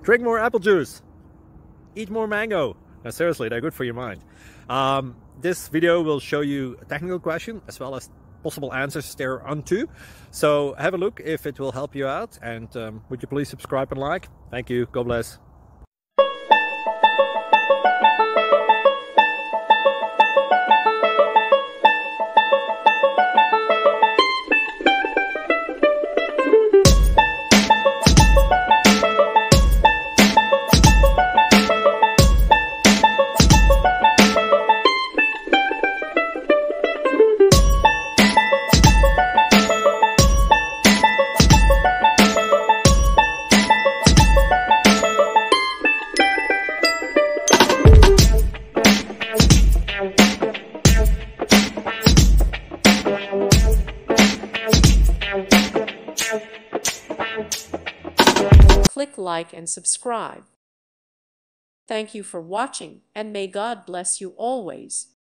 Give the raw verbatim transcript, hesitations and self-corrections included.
Drink more apple juice. Eat more mango. Now, seriously, they're good for your mind. Um, this video will show you a technical question as well as possible answers thereunto. So have a look if it will help you out. And um, would you please subscribe and like? Thank you. God bless. Click like and subscribe. Thank you for watching, and may God bless you always.